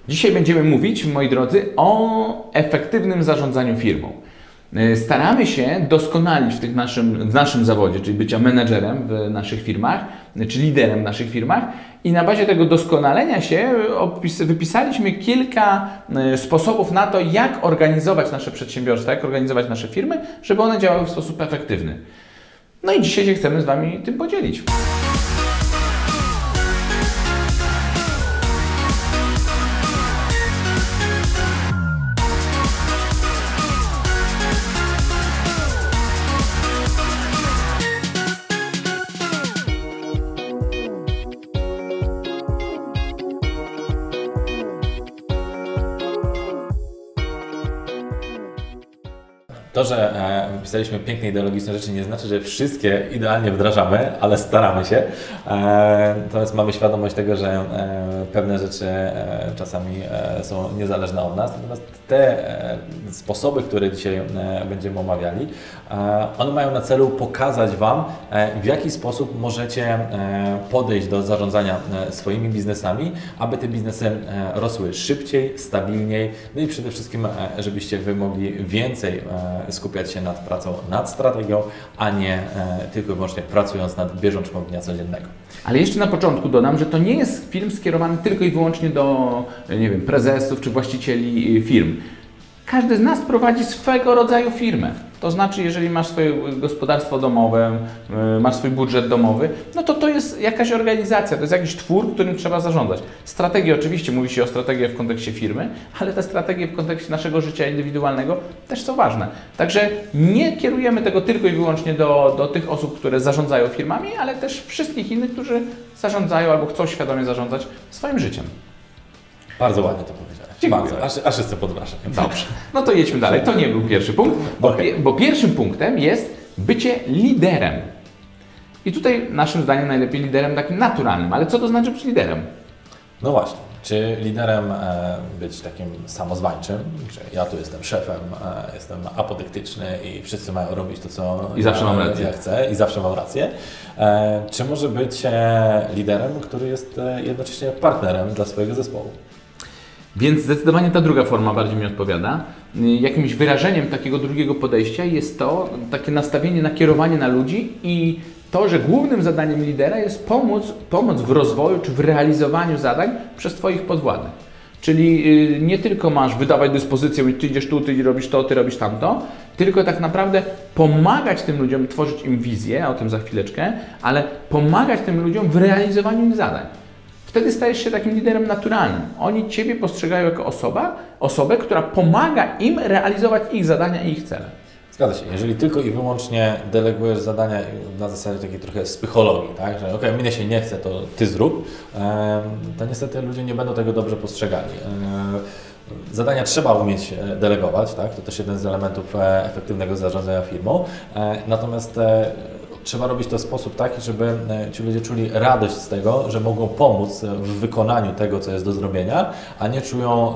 Dzisiaj będziemy mówić, moi drodzy, o efektywnym zarządzaniu firmą. Staramy się doskonalić w naszym zawodzie, czyli bycia menedżerem w naszych firmach, czy liderem w naszych firmach, i na bazie tego doskonalenia się wypisaliśmy kilka sposobów na to, jak organizować nasze przedsiębiorstwa, jak organizować nasze firmy, żeby one działały w sposób efektywny. No i dzisiaj się chcemy z Wami tym podzielić. To, że wypisaliśmy piękne ideologiczne rzeczy, nie znaczy, że wszystkie idealnie wdrażamy, ale staramy się. Natomiast mamy świadomość tego, że pewne rzeczy czasami są niezależne od nas. Natomiast te sposoby, które dzisiaj będziemy omawiali, one mają na celu pokazać Wam, w jaki sposób możecie podejść do zarządzania swoimi biznesami, aby te biznesy rosły szybciej, stabilniej, no i przede wszystkim, żebyście Wy mogli więcej skupiać się nad pracą, nad strategią, a nie tylko i wyłącznie pracując nad bieżączką dnia codziennego. Ale jeszcze na początku dodam, że to nie jest film skierowany tylko i wyłącznie do, nie wiem, prezesów czy właścicieli firm. Każdy z nas prowadzi swego rodzaju firmę. To znaczy, jeżeli masz swoje gospodarstwo domowe, masz swój budżet domowy, no to jest jakaś organizacja, to jest jakiś twór, którym trzeba zarządzać. Strategie, oczywiście mówi się o strategii w kontekście firmy, ale te strategie w kontekście naszego życia indywidualnego też są ważne. Także nie kierujemy tego tylko i wyłącznie do tych osób, które zarządzają firmami, ale też wszystkich innych, którzy zarządzają albo chcą świadomie zarządzać swoim życiem. Bardzo ładnie to powiedziałeś. Dziękuję. Bardzo, aż jestem pod wrażeniem. Dobrze, no to jedźmy dalej. To nie był pierwszy punkt, bo pierwszym punktem jest bycie liderem. I tutaj naszym zdaniem najlepiej liderem takim naturalnym. Ale co to znaczy być liderem? No właśnie, czy liderem być takim samozwańczym, że ja tu jestem szefem, jestem apodyktyczny i wszyscy mają robić to, co I zawsze mam rację. Ja chcę i zawsze mam rację. Czy może być liderem, który jest jednocześnie partnerem dla swojego zespołu? Więc zdecydowanie ta druga forma bardziej mi odpowiada. Jakimś wyrażeniem takiego drugiego podejścia jest to takie nastawienie, nakierowanie na ludzi i to, że głównym zadaniem lidera jest pomóc w rozwoju czy w realizowaniu zadań przez Twoich podwładnych. Czyli nie tylko masz wydawać dyspozycję, ty idziesz tu, ty robisz to, ty robisz tamto, tylko tak naprawdę pomagać tym ludziom, tworzyć im wizję, o tym za chwileczkę, ale pomagać tym ludziom w realizowaniu ich zadań. Wtedy stajesz się takim liderem naturalnym. Oni Ciebie postrzegają jako osobę, która pomaga im realizować ich zadania i ich cele. Zgadza się. Jeżeli tylko i wyłącznie delegujesz zadania na zasadzie takiej trochę psychologii, tak? Że okej, mnie się nie chce, to Ty zrób, to niestety ludzie nie będą tego dobrze postrzegali. Zadania trzeba umieć delegować, tak? To też jeden z elementów efektywnego zarządzania firmą. Natomiast trzeba robić to w sposób taki, żeby ci ludzie czuli radość z tego, że mogą pomóc w wykonaniu tego, co jest do zrobienia, a nie czują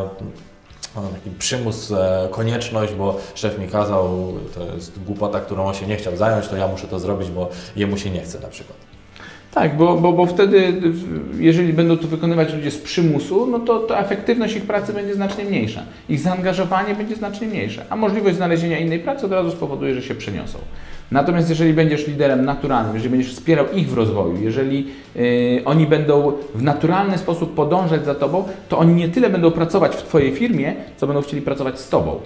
taki przymus, konieczność, bo szef mi kazał, to jest głupota, którą on się nie chciał zająć, to ja muszę to zrobić, bo jemu się nie chce na przykład. Tak, bo wtedy, jeżeli będą to wykonywać ludzie z przymusu, no to efektywność ich pracy będzie znacznie mniejsza. Ich zaangażowanie będzie znacznie mniejsze, a możliwość znalezienia innej pracy od razu spowoduje, że się przeniosą. Natomiast jeżeli będziesz liderem naturalnym, jeżeli będziesz wspierał ich w rozwoju, jeżeli oni będą w naturalny sposób podążać za Tobą, to oni nie tyle będą pracować w Twojej firmie, co będą chcieli pracować z Tobą.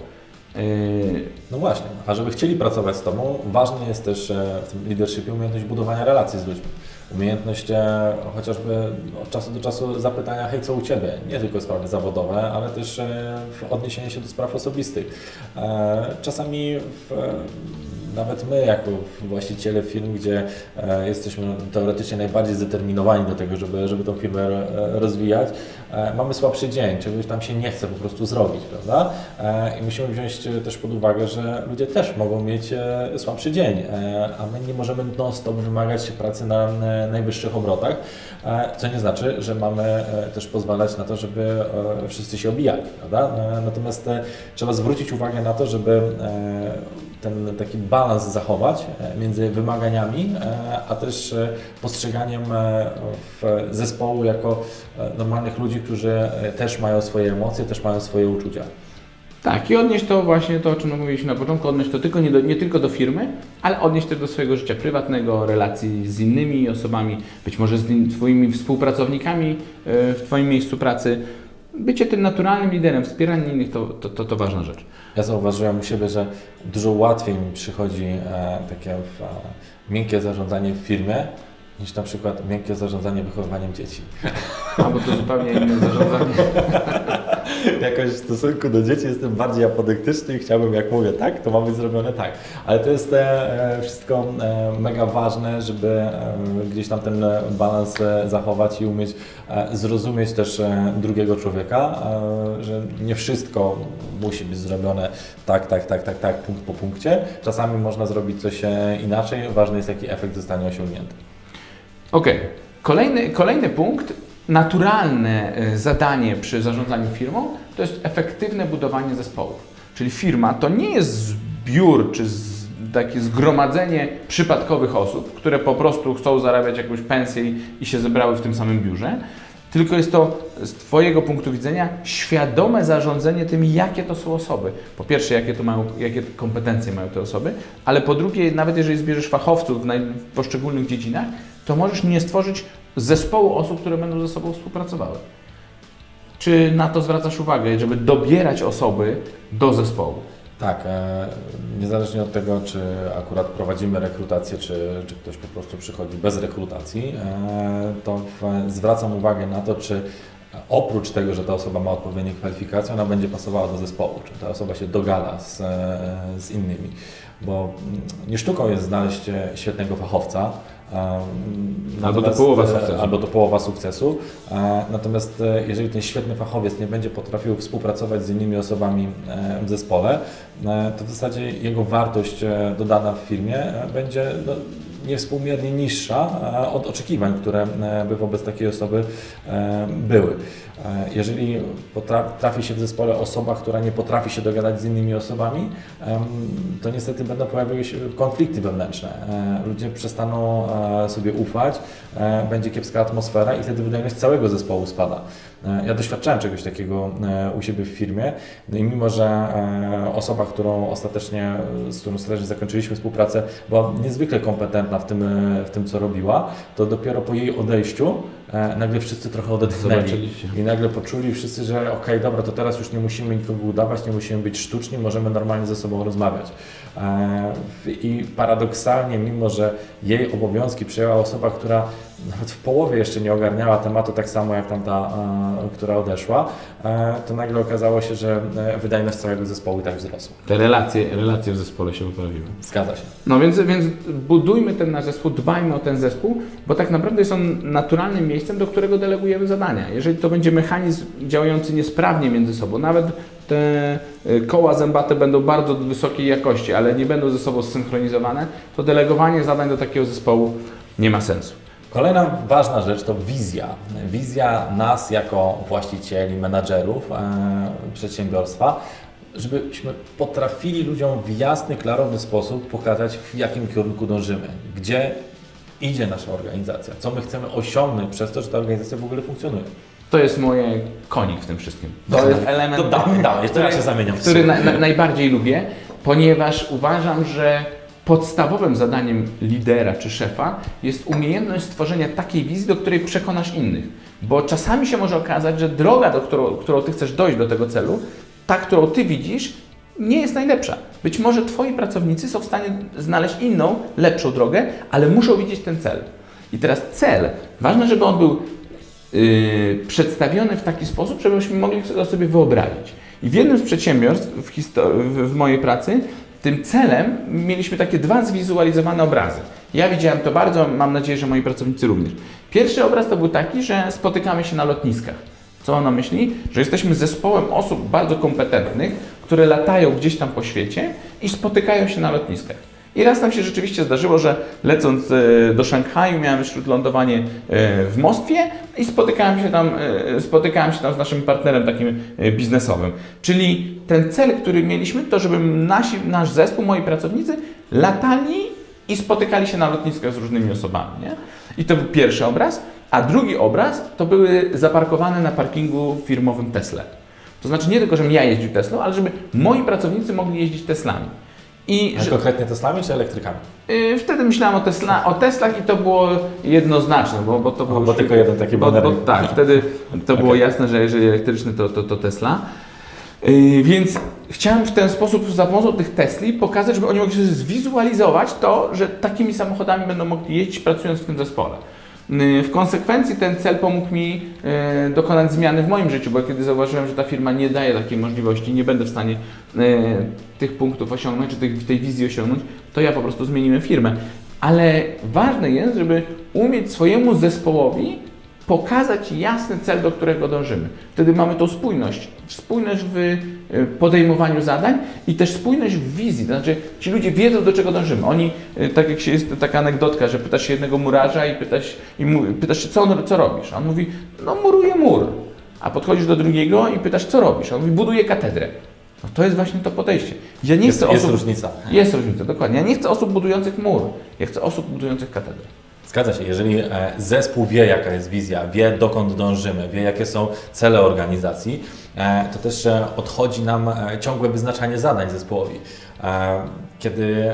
No właśnie, a żeby chcieli pracować z Tobą, ważne jest też w tym leadershipie umiejętność budowania relacji z ludźmi. Umiejętność chociażby od czasu do czasu zapytania, hej, co u Ciebie? Nie tylko sprawy zawodowe, ale też odniesienie się do spraw osobistych. Czasami nawet my, jako właściciele firm, gdzie jesteśmy teoretycznie najbardziej zdeterminowani do tego, żeby tą firmę rozwijać, mamy słabszy dzień, czegoś tam się nie chce po prostu zrobić, prawda? I musimy wziąć też pod uwagę, że ludzie też mogą mieć słabszy dzień, a my nie możemy non-stop wymagać pracy na najwyższych obrotach, co nie znaczy, że mamy też pozwalać na to, żeby wszyscy się obijali, prawda? Natomiast trzeba zwrócić uwagę na to, żeby ten taki balans balans zachować między wymaganiami, a też postrzeganiem zespołu jako normalnych ludzi, którzy też mają swoje emocje, też mają swoje uczucia. Tak, i odnieść to właśnie to, o czym mówiliśmy na początku, odnieść to nie tylko do firmy, ale odnieść też do swojego życia prywatnego, relacji z innymi osobami, być może z Twoimi współpracownikami w Twoim miejscu pracy. Bycie tym naturalnym liderem, wspieranie innych to ważna rzecz. Ja zauważyłem u siebie, że dużo łatwiej mi przychodzi takie miękkie zarządzanie w firmie, niż na przykład miękkie zarządzanie wychowywaniem dzieci. A bo to zupełnie inne zarządzanie. Jakoś w stosunku do dzieci jestem bardziej apodyktyczny i chciałbym, jak mówię tak, to ma być zrobione tak. Ale to jest wszystko mega ważne, żeby gdzieś tam ten balans zachować i umieć zrozumieć też drugiego człowieka, że nie wszystko musi być zrobione tak, punkt po punkcie. Czasami można zrobić coś inaczej, ważny jest, jaki efekt zostanie osiągnięty. Okej. Kolejny punkt. Naturalne zadanie przy zarządzaniu firmą to jest efektywne budowanie zespołów. Czyli firma to nie jest zbiór czy takie zgromadzenie przypadkowych osób, które po prostu chcą zarabiać jakąś pensję i się zebrały w tym samym biurze, tylko jest to z Twojego punktu widzenia świadome zarządzanie tym, jakie to są osoby. Po pierwsze, jakie kompetencje mają te osoby, ale po drugie, nawet jeżeli zbierzesz fachowców w poszczególnych dziedzinach, to możesz nie stworzyć zespołu osób, które będą ze sobą współpracowały. Czy na to zwracasz uwagę, żeby dobierać osoby do zespołu? Tak, niezależnie od tego, czy akurat prowadzimy rekrutację, czy ktoś po prostu przychodzi bez rekrutacji, to zwracam uwagę na to, czy oprócz tego, że ta osoba ma odpowiednie kwalifikacje, ona będzie pasowała do zespołu, czy ta osoba się dogada z innymi. Bo nie sztuką jest znaleźć świetnego fachowca, albo to połowa sukcesu. Natomiast jeżeli ten świetny fachowiec nie będzie potrafił współpracować z innymi osobami w zespole, to w zasadzie jego wartość dodana w firmie będzie niewspółmiernie niższa od oczekiwań, które by wobec takiej osoby były. Jeżeli trafi się w zespole osoba, która nie potrafi się dogadać z innymi osobami, to niestety będą pojawiły się konflikty wewnętrzne. Ludzie przestaną sobie ufać, będzie kiepska atmosfera i wtedy wydajność całego zespołu spada. Ja doświadczałem czegoś takiego u siebie w firmie, no i mimo że osoba, z którą ostatecznie zakończyliśmy współpracę, była niezwykle kompetentna w tym co robiła, to dopiero po jej odejściu nagle wszyscy trochę odetchnęli i nagle poczuli wszyscy, że okej, dobra, to teraz już nie musimy nikogo udawać, nie musimy być sztuczni, możemy normalnie ze sobą rozmawiać. I paradoksalnie, mimo że jej obowiązki przejęła osoba, która nawet w połowie jeszcze nie ogarniała tematu tak samo jak tamta, która odeszła, to nagle okazało się, że wydajność całego zespołu i tak wzrosła. Te relacje w zespole się poprawiły. Zgadza się. No więc budujmy ten nasz zespół, dbajmy o ten zespół, bo tak naprawdę jest on naturalnym miejscem, do którego delegujemy zadania. Jeżeli to będzie mechanizm działający niesprawnie między sobą, nawet te koła zębate będą bardzo wysokiej jakości, ale nie będą ze sobą zsynchronizowane, to delegowanie zadań do takiego zespołu nie ma sensu. Kolejna ważna rzecz to wizja. Wizja nas jako właścicieli, menadżerów przedsiębiorstwa, żebyśmy potrafili ludziom w jasny, klarowny sposób pokazać, w jakim kierunku dążymy, gdzie idzie nasza organizacja, co my chcemy osiągnąć przez to, że ta organizacja w ogóle funkcjonuje. To jest moje konik w tym wszystkim. To jest element, który najbardziej lubię, ponieważ uważam, że podstawowym zadaniem lidera czy szefa jest umiejętność stworzenia takiej wizji, do której przekonasz innych. Bo czasami się może okazać, że droga, którą Ty chcesz dojść do tego celu, ta, którą Ty widzisz, nie jest najlepsza. Być może Twoi pracownicy są w stanie znaleźć inną, lepszą drogę, ale muszą widzieć ten cel. I teraz cel, ważne, żeby on był przedstawiony w taki sposób, żebyśmy mogli go sobie wyobrazić. I w jednym z przedsiębiorstw w mojej pracy tym celem mieliśmy takie dwa zwizualizowane obrazy. Ja widziałem to bardzo, mam nadzieję, że moi pracownicy również. Pierwszy obraz to był taki, że spotykamy się na lotniskach. Co mam na myśli? Że jesteśmy zespołem osób bardzo kompetentnych, które latają gdzieś tam po świecie i spotykają się na lotniskach. I raz nam się rzeczywiście zdarzyło, że lecąc do Szanghaju miałem śródlądowanie w Moskwie i spotykałem się tam z naszym partnerem takim biznesowym. Czyli ten cel, który mieliśmy, to żeby nasz zespół, moi pracownicy latali i spotykali się na lotniskach z różnymi osobami. Nie? I to był pierwszy obraz, a drugi obraz to były zaparkowane na parkingu firmowym Tesla. To znaczy nie tylko, żebym ja jeździł Teslą, ale żeby moi pracownicy mogli jeździć Teslami. Konkretnie Teslami czy elektrykami? Wtedy myślałem o Teslach i to było jednoznaczne, bo to było... Bo tylko jeden taki baner. Tak, wtedy to było jasne, że jeżeli elektryczny to Tesla. Więc chciałem w ten sposób za pomocą tych Tesli pokazać, żeby oni mogli sobie zwizualizować to, że takimi samochodami będą mogli jeździć pracując w tym zespole. W konsekwencji ten cel pomógł mi dokonać zmiany w moim życiu, bo kiedy zauważyłem, że ta firma nie daje takiej możliwości, nie będę w stanie tych punktów osiągnąć, czy tej wizji osiągnąć, to ja po prostu zmieniłem firmę. Ale ważne jest, żeby umieć swojemu zespołowi pokazać jasny cel, do którego dążymy. Wtedy mamy tą spójność. Spójność w podejmowaniu zadań i też spójność w wizji. To znaczy ci ludzie wiedzą, do czego dążymy. Oni, tak jak jest taka anegdotka, że pytasz się jednego murarza i pytasz się, co robisz? A on mówi, no muruję mur. A podchodzisz do drugiego i pytasz, co robisz? A on mówi, buduję katedrę. No to jest właśnie to podejście. Ja nie chcę jest różnica. Jest różnica, dokładnie. Ja nie chcę osób budujących mur. Ja chcę osób budujących katedrę. Zgadza się. Jeżeli zespół wie, jaka jest wizja, wie, dokąd dążymy, wie, jakie są cele organizacji, to też odchodzi nam ciągłe wyznaczanie zadań zespołowi. Kiedy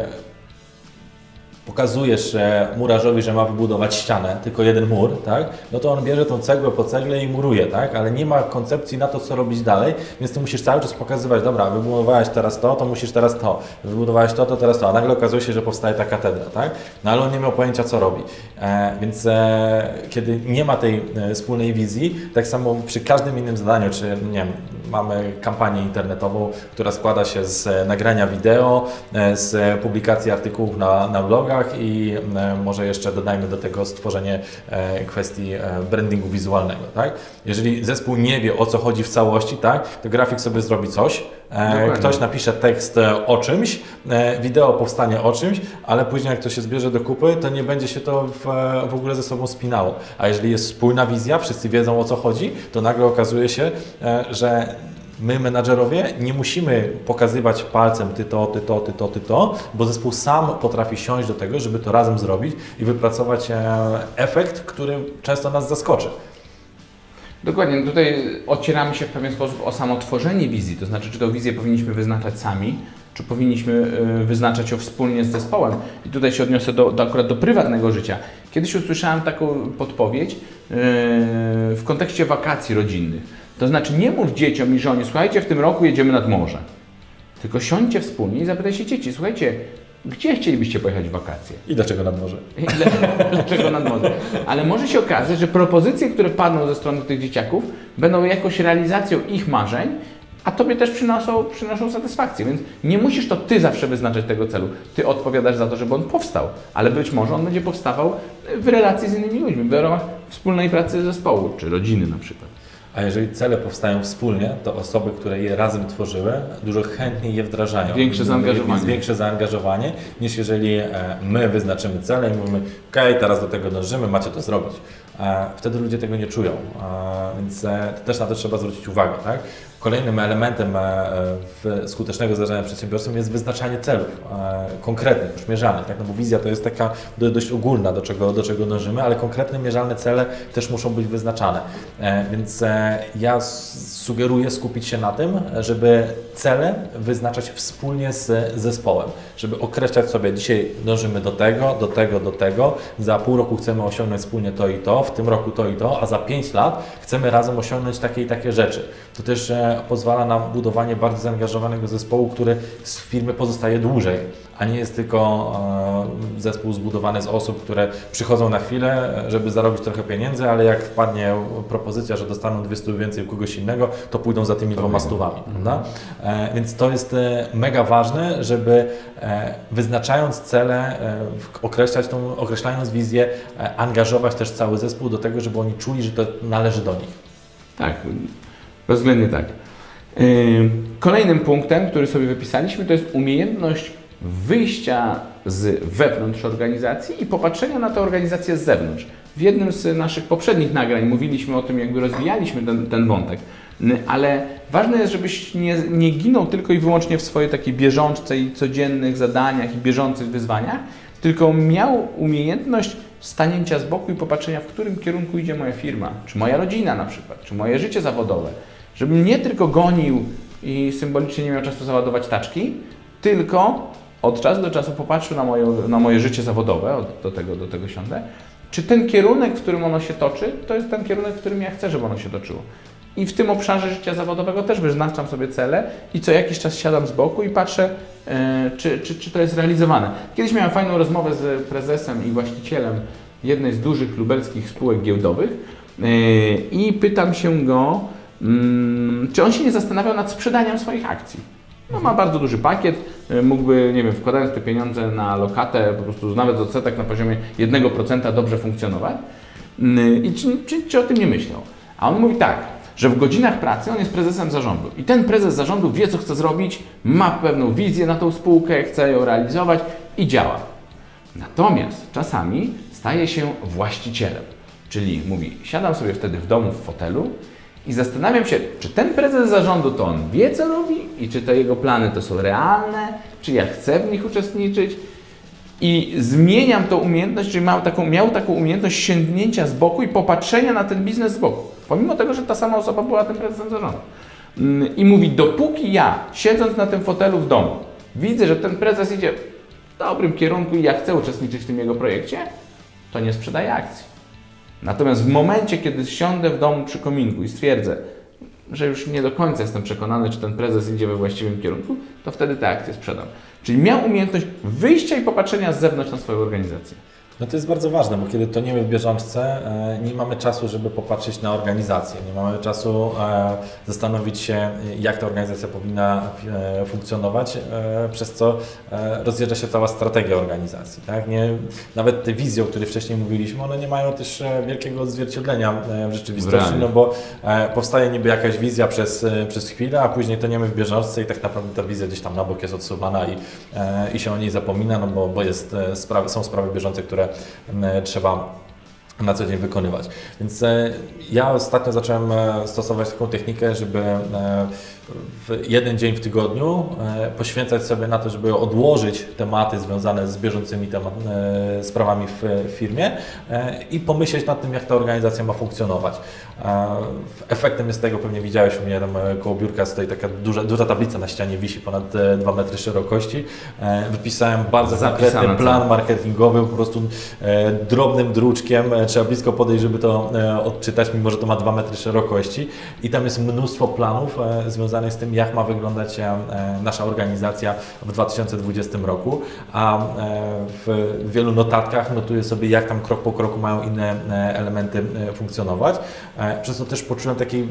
pokazujesz murarzowi, że ma wybudować ścianę, tylko jeden mur, tak? No to on bierze tą cegłę po cegle i muruje, tak? Ale nie ma koncepcji na to, co robić dalej, więc ty musisz cały czas pokazywać, dobra, wybudowałeś teraz to musisz teraz to, wybudowałeś to teraz to, a nagle okazuje się, że powstaje ta katedra, tak? No ale on nie miał pojęcia, co robi. Więc kiedy nie ma tej wspólnej wizji, tak samo przy każdym innym zadaniu, czy nie wiem, mamy kampanię internetową, która składa się z nagrania wideo, z publikacji artykułów na blogach i może jeszcze dodajmy do tego stworzenie kwestii brandingu wizualnego, tak? Jeżeli zespół nie wie, o co chodzi w całości, tak, to grafik sobie zrobi coś, ktoś napisze tekst o czymś, wideo powstanie o czymś, ale później jak to się zbierze do kupy, to nie będzie się to w ogóle ze sobą spinało. A jeżeli jest spójna wizja, wszyscy wiedzą, o co chodzi, to nagle okazuje się, że my, menadżerowie, nie musimy pokazywać palcem ty to, bo zespół sam potrafi siąść do tego, żeby to razem zrobić i wypracować efekt, który często nas zaskoczy. Dokładnie. Tutaj ocieramy się w pewien sposób o samo tworzenie wizji, to znaczy, czy tę wizję powinniśmy wyznaczać sami, czy powinniśmy wyznaczać ją wspólnie z zespołem. I tutaj się odniosę akurat do prywatnego życia. Kiedyś usłyszałem taką podpowiedź w kontekście wakacji rodzinnych. To znaczy nie mów dzieciom i żonie, słuchajcie, w tym roku jedziemy nad morze. Tylko siądźcie wspólnie i zapytajcie dzieci, słuchajcie, gdzie chcielibyście pojechać w wakacje? I dlaczego nad morze? Dlaczego nad morze? Ale może się okazać, że propozycje, które padną ze strony tych dzieciaków, będą jakąś realizacją ich marzeń, a Tobie też przynoszą satysfakcję, więc nie musisz to Ty zawsze wyznaczać tego celu. Ty odpowiadasz za to, żeby on powstał, ale być może on będzie powstawał w relacji z innymi ludźmi, w ramach wspólnej pracy zespołu, czy rodziny na przykład. A jeżeli cele powstają wspólnie, to osoby, które je razem tworzyły, dużo chętniej je wdrażają. Większe zaangażowanie. Jest większe zaangażowanie, niż jeżeli my wyznaczymy cele i mówimy, okej, teraz do tego dążymy, macie to zrobić. Wtedy ludzie tego nie czują, więc też na to trzeba zwrócić uwagę, tak? Kolejnym elementem skutecznego zarządzania przedsiębiorstwem jest wyznaczanie celów konkretnych, już mierzalnych, tak? No bo wizja to jest taka dość ogólna, do czego dążymy, ale konkretne, mierzalne cele też muszą być wyznaczane. Więc ja sugeruję skupić się na tym, żeby cele wyznaczać wspólnie z zespołem, żeby określać sobie, dzisiaj dążymy do tego, za pół roku chcemy osiągnąć wspólnie to i to, w tym roku to i to, a za 5 lat chcemy razem osiągnąć takie i takie rzeczy. To też pozwala na budowanie bardzo zaangażowanego zespołu, który w firmie pozostaje dłużej, a nie jest tylko zespół zbudowany z osób, które przychodzą na chwilę, żeby zarobić trochę pieniędzy, ale jak wpadnie propozycja, że dostaną 200 więcej u kogoś innego, to pójdą za tymi 2 stówami, prawda? Więc to jest mega ważne, żeby wyznaczając cele, określając wizję, angażować też cały zespół do tego, żeby oni czuli, że to należy do nich. Tak, bezwzględnie tak. Kolejnym punktem, który sobie wypisaliśmy, to jest umiejętność wyjścia z wewnątrz organizacji i popatrzenia na tę organizację z zewnątrz. W jednym z naszych poprzednich nagrań mówiliśmy o tym, jakby rozwijaliśmy ten wątek. Ale ważne jest, żebyś nie ginął tylko i wyłącznie w swojej takiej bieżączce i codziennych zadaniach i bieżących wyzwaniach, tylko miał umiejętność stanięcia z boku i popatrzenia, w którym kierunku idzie moja firma, czy moja rodzina na przykład, czy moje życie zawodowe. Żebym nie tylko gonił i symbolicznie nie miał czasu załadować taczki, tylko od czasu do czasu popatrzył na moje życie zawodowe, do tego siądę, czy ten kierunek, w którym ono się toczy, to jest ten kierunek, w którym ja chcę, żeby ono się toczyło. I w tym obszarze życia zawodowego też wyznaczam sobie cele i co jakiś czas siadam z boku i patrzę, czy to jest realizowane. Kiedyś miałem fajną rozmowę z prezesem i właścicielem jednej z dużych lubelskich spółek giełdowych i pytam się go, czy on się nie zastanawiał nad sprzedaniem swoich akcji. No, ma bardzo duży pakiet, mógłby, nie wiem, wkładając te pieniądze na lokatę, po prostu nawet z odsetek na poziomie 1% dobrze funkcjonować. I czy o tym nie myślał? A on mówi tak, że w godzinach pracy on jest prezesem zarządu i ten prezes zarządu wie, co chce zrobić, ma pewną wizję na tą spółkę, chce ją realizować i działa. Natomiast czasami staje się właścicielem, czyli mówi, siadam sobie wtedy w domu w fotelu i zastanawiam się, czy ten prezes zarządu to on wie, co robi i czy te jego plany to są realne, czy ja chcę w nich uczestniczyć. I zmieniam tą umiejętność, czyli miał taką umiejętność sięgnięcia z boku i popatrzenia na ten biznes z boku. Pomimo tego, że ta sama osoba była tym prezesem zarządu. I mówi, dopóki ja, siedząc na tym fotelu w domu, widzę, że ten prezes idzie w dobrym kierunku i ja chcę uczestniczyć w tym jego projekcie, to nie sprzedaję akcji. Natomiast w momencie, kiedy siądę w domu przy kominku i stwierdzę, że już nie do końca jestem przekonany, czy ten prezes idzie we właściwym kierunku, to wtedy te akcje sprzedam. Czyli miał umiejętność wyjścia i popatrzenia z zewnątrz na swoją organizację. No to jest bardzo ważne, bo kiedy toniemy w bieżączce, nie mamy czasu, żeby popatrzeć na organizację, nie mamy czasu zastanowić się, jak ta organizacja powinna funkcjonować, przez co rozjeżdża się cała strategia organizacji. Tak? Nawet te wizje, o których wcześniej mówiliśmy, one nie mają też wielkiego odzwierciedlenia w rzeczywistości, no bo powstaje niby jakaś wizja przez chwilę, a później toniemy w bieżączce i tak naprawdę ta wizja gdzieś tam na bok jest odsuwana i się o niej zapomina, no bo są sprawy bieżące, które trzeba na co dzień wykonywać. Więc ja ostatnio zacząłem stosować taką technikę, żeby w jeden dzień w tygodniu poświęcać sobie na to, żeby odłożyć tematy związane z bieżącymi sprawami w firmie i pomyśleć nad tym, jak ta organizacja ma funkcjonować. Efektem jest tego, pewnie widziałeś u mnie tam koło biurka, stoi taka duża tablica na ścianie, wisi ponad 2 metry szerokości. Wypisałem bardzo konkretny plan marketingowy, po prostu drobnym druczkiem, trzeba blisko podejść, żeby to odczytać, mimo że to ma 2 metry szerokości i tam jest mnóstwo planów związanych z tym, jak ma wyglądać nasza organizacja w 2020 roku, a w wielu notatkach notuję sobie, jak tam krok po kroku mają inne elementy funkcjonować. Przez to też poczułem taki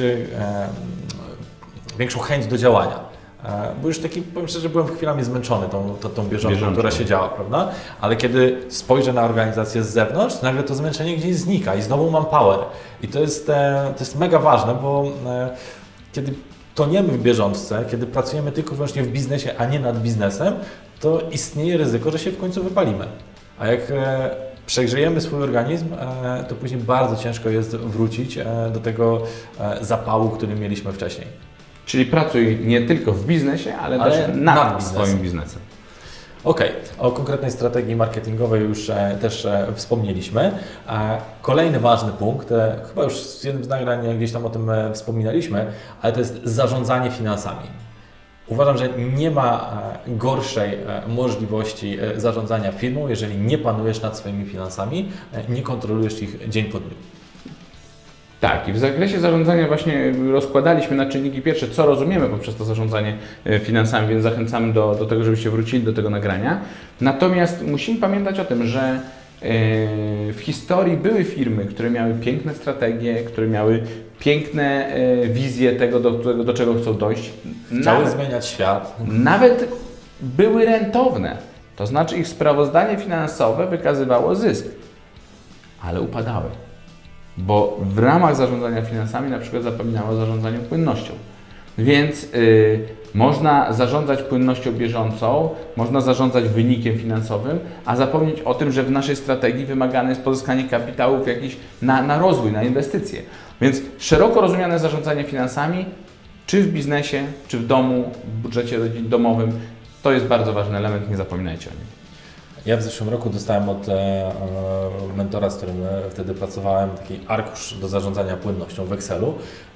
większą chęć do działania. Bo już taki, powiem szczerze, byłem chwilami zmęczony tą bieżączką, która się działa, prawda? Ale kiedy spojrzę na organizację z zewnątrz, to nagle to zmęczenie gdzieś znika i znowu mam power. I to jest mega ważne, bo kiedy toniemy w bieżączce, kiedy pracujemy tylko i wyłącznie w biznesie, a nie nad biznesem, to istnieje ryzyko, że się w końcu wypalimy. A jak przegrzejemy swój organizm, to później bardzo ciężko jest wrócić do tego zapału, który mieliśmy wcześniej. Czyli pracuj nie tylko w biznesie, ale też nad swoim biznesem. Okej, o konkretnej strategii marketingowej już też wspomnieliśmy. Kolejny ważny punkt, chyba już w jednym z nagrań gdzieś tam o tym wspominaliśmy, ale to jest zarządzanie finansami. Uważam, że nie ma gorszej możliwości zarządzania firmą, jeżeli nie panujesz nad swoimi finansami, nie kontrolujesz ich dzień po dniu. Tak, i w zakresie zarządzania właśnie rozkładaliśmy na czynniki pierwsze, co rozumiemy poprzez to zarządzanie finansami, więc zachęcamy do tego, żebyście wrócili do tego nagrania. Natomiast musimy pamiętać o tym, że w historii były firmy, które miały piękne strategie, które miały piękne wizje tego, do czego chcą dojść. Chciały zmieniać świat. Nawet były rentowne, to znaczy ich sprawozdanie finansowe wykazywało zysk, ale upadały. Bo w ramach zarządzania finansami na przykład zapominało o zarządzaniu płynnością. Więc można zarządzać płynnością bieżącą, można zarządzać wynikiem finansowym, a zapomnieć o tym, że w naszej strategii wymagane jest pozyskanie kapitałów jakichś na rozwój, na inwestycje. Więc szeroko rozumiane zarządzanie finansami, czy w biznesie, czy w domu, w budżecie domowym, to jest bardzo ważny element, nie zapominajcie o nim. Ja w zeszłym roku dostałem od mentora, z którym wtedy pracowałem, taki arkusz do zarządzania płynnością w Excelu.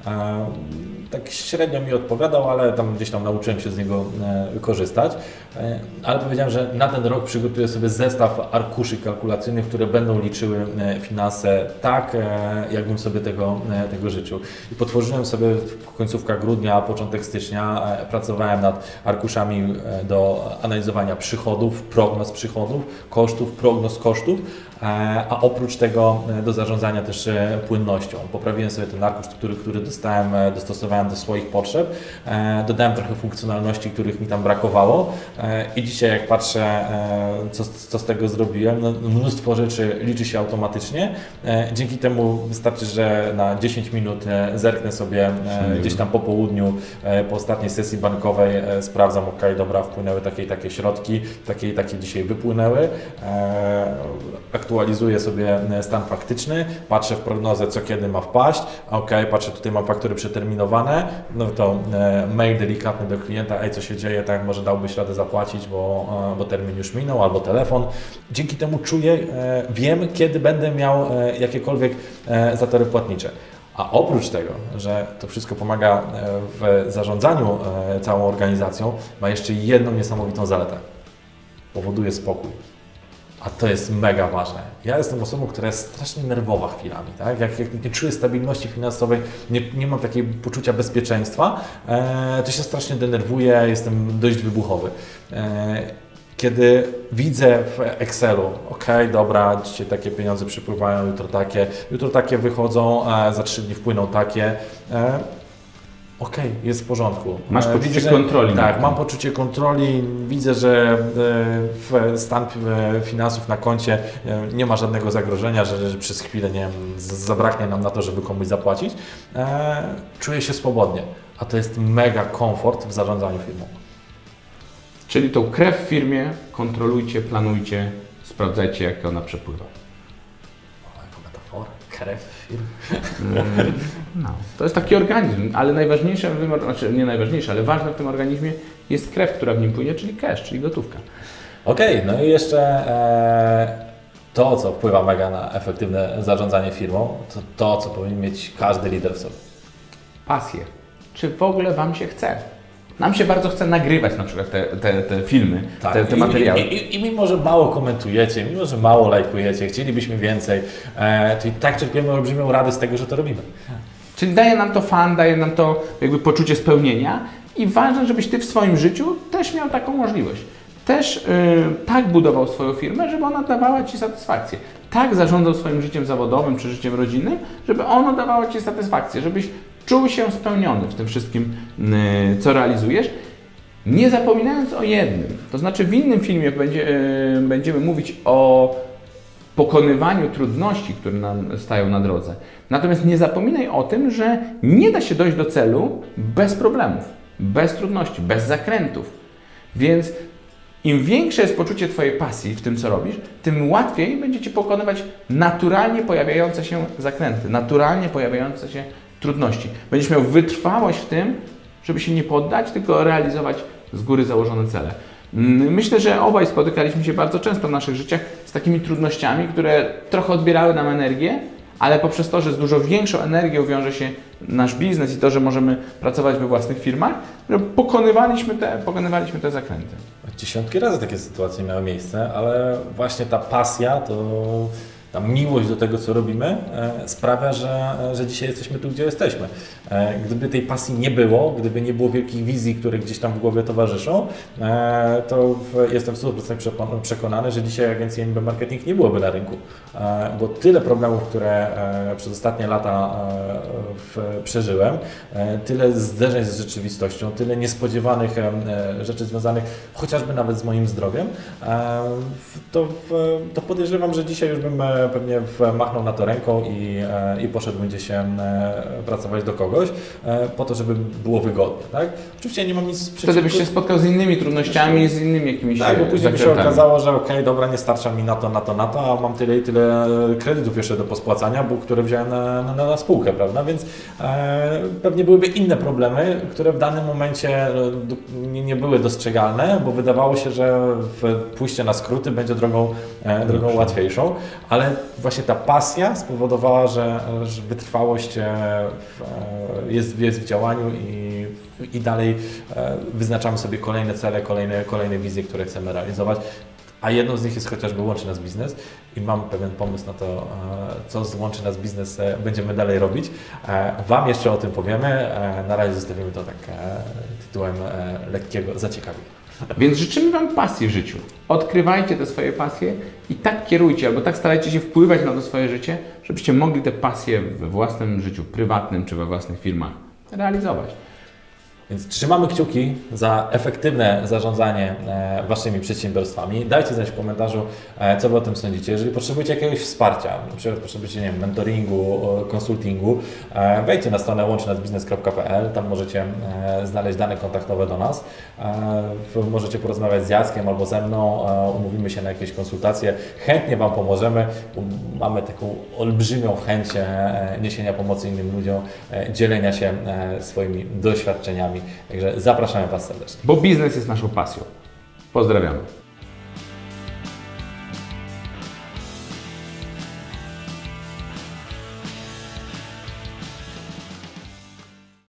Tak średnio mi odpowiadał, ale tam gdzieś tam nauczyłem się z niego korzystać. Ale powiedziałem, że na ten rok przygotuję sobie zestaw arkuszy kalkulacyjnych, które będą liczyły finanse tak, jakbym sobie tego życzył. I potworzyłem sobie w końcówkach grudnia, początek stycznia, pracowałem nad arkuszami do analizowania przychodów, prognoz przychodów, kosztów, prognoz kosztów, a oprócz tego do zarządzania też płynnością. Poprawiłem sobie ten arkusz, który dostałem, dostosowałem do swoich potrzeb, dodałem trochę funkcjonalności, których mi tam brakowało i dzisiaj jak patrzę, co z tego zrobiłem, no, mnóstwo rzeczy liczy się automatycznie. Dzięki temu wystarczy, że na 10 minut zerknę sobie gdzieś tam po południu, po ostatniej sesji bankowej, sprawdzam, ok, dobra, wpłynęły takie i takie środki, takie i takie dzisiaj wypłynęły. Aktualizuję sobie stan faktyczny, patrzę w prognozę, co kiedy ma wpaść, ok, patrzę, tutaj mam faktury przeterminowane, no to mail delikatny do klienta, ej, co się dzieje, tak, może dałbyś radę zapłacić, bo termin już minął, albo telefon. Dzięki temu czuję, wiem, kiedy będę miał jakiekolwiek zatory płatnicze. A oprócz tego, że to wszystko pomaga w zarządzaniu całą organizacją, ma jeszcze jedną niesamowitą zaletę. Powoduje spokój. A to jest mega ważne. Ja jestem osobą, która jest strasznie nerwowa chwilami. Tak? Jak nie czuję stabilności finansowej, nie mam takiego poczucia bezpieczeństwa, to się strasznie denerwuję, jestem dość wybuchowy. Kiedy widzę w Excelu, ok, dobra, dzisiaj takie pieniądze przypływają, jutro takie wychodzą, za 3 dni wpłyną takie. Ok, jest w porządku. Masz poczucie kontroli. Tak, mam poczucie kontroli. Widzę, że stan finansów na koncie nie ma żadnego zagrożenia, że przez chwilę nie wiem, zabraknie nam na to, żeby komuś zapłacić. Czuję się swobodnie, a to jest mega komfort w zarządzaniu firmą. Czyli tą krew w firmie kontrolujcie, planujcie, sprawdzajcie, jak ona przepływa. Jaka metafora, krew w firmie. No, to jest taki organizm, ale najważniejsze, znaczy nie najważniejsze, ale ważne w tym organizmie jest krew, która w nim płynie, czyli cash, czyli gotówka. Okej, no i jeszcze to, co wpływa mega na efektywne zarządzanie firmą, to, co powinien mieć każdy lider w sobie. Pasję. Czy w ogóle Wam się chce? Nam się bardzo chce nagrywać na przykład te filmy, tak, te materiały. I mimo, że mało komentujecie, mimo, że mało lajkujecie, chcielibyśmy więcej, to i tak czerpiemy olbrzymią radość z tego, że to robimy. Czyli daje nam to fan, daje nam to jakby poczucie spełnienia i ważne, żebyś Ty w swoim życiu też miał taką możliwość. Też tak budował swoją firmę, żeby ona dawała Ci satysfakcję. Tak zarządzał swoim życiem zawodowym czy życiem rodzinnym, żeby ono dawało Ci satysfakcję, żebyś czuł się spełniony w tym wszystkim, co realizujesz, nie zapominając o jednym. To znaczy w innym filmie będziemy mówić o pokonywaniu trudności, które nam stają na drodze. Natomiast nie zapominaj o tym, że nie da się dojść do celu bez problemów, bez trudności, bez zakrętów. Więc im większe jest poczucie Twojej pasji w tym, co robisz, tym łatwiej będzie Ci pokonywać naturalnie pojawiające się zakręty, naturalnie pojawiające się trudności. Będziesz miał wytrwałość w tym, żeby się nie poddać, tylko realizować z góry założone cele. Myślę, że obaj spotykaliśmy się bardzo często w naszych życiach z takimi trudnościami, które trochę odbierały nam energię, ale poprzez to, że z dużo większą energią wiąże się nasz biznes i to, że możemy pracować we własnych firmach, że pokonywaliśmy te zakręty. Dziesiątki razy takie sytuacje miały miejsce, ale właśnie ta pasja, ta miłość do tego, co robimy, sprawia, że dzisiaj jesteśmy tu, gdzie jesteśmy. Gdyby tej pasji nie było, gdyby nie było wielkich wizji, które gdzieś tam w głowie towarzyszą, to jestem w 100% przekonany, że dzisiaj agencji NB Marketing nie byłoby na rynku. Bo tyle problemów, które przez ostatnie lata przeżyłem, tyle zderzeń z rzeczywistością, tyle niespodziewanych rzeczy związanych chociażby nawet z moim zdrowiem, to podejrzewam, że dzisiaj już bym pewnie machnął na to ręką i poszedłbym gdzieś pracować do kogoś, po to, żeby było wygodnie, tak? Oczywiście nie mam nic przeciwko. Wtedy byś się spotkał z innymi trudnościami, z innymi jakimiś tak, bo później by się zakrętami. okazało, że okej, dobra, nie starcza mi na to, a mam tyle i tyle kredytów jeszcze do pospłacania, które wziąłem na spółkę, prawda? Więc pewnie byłyby inne problemy, które w danym momencie nie były dostrzegalne, bo wydawało się, że pójście na skróty będzie drogą łatwiejszą, ale właśnie ta pasja spowodowała, że wytrwałość jest w działaniu i dalej wyznaczamy sobie kolejne cele, kolejne wizje, które chcemy realizować. A jedną z nich jest chociażby Łączy Nas Biznes i mam pewien pomysł na to, co z Łączy Nas Biznes będziemy dalej robić. Wam jeszcze o tym powiemy, na razie zostawimy to tak tytułem lekkiego zaciekawienia. Więc życzymy Wam pasji w życiu. Odkrywajcie te swoje pasje i tak kierujcie, albo tak starajcie się wpływać na to swoje życie, żebyście mogli te pasje we własnym życiu prywatnym czy we własnych firmach realizować. Więc trzymamy kciuki za efektywne zarządzanie Waszymi przedsiębiorstwami. Dajcie znać w komentarzu, co Wy o tym sądzicie. Jeżeli potrzebujecie jakiegoś wsparcia, na przykład potrzebujecie, nie wiem, mentoringu, konsultingu, wejdźcie na stronę łączynasbiznes.pl, tam możecie znaleźć dane kontaktowe do nas. Możecie porozmawiać z Jackiem albo ze mną, umówimy się na jakieś konsultacje. Chętnie Wam pomożemy. Mamy taką olbrzymią chęć niesienia pomocy innym ludziom, dzielenia się swoimi doświadczeniami. Także zapraszamy Was serdecznie. Bo biznes jest naszą pasją. Pozdrawiamy.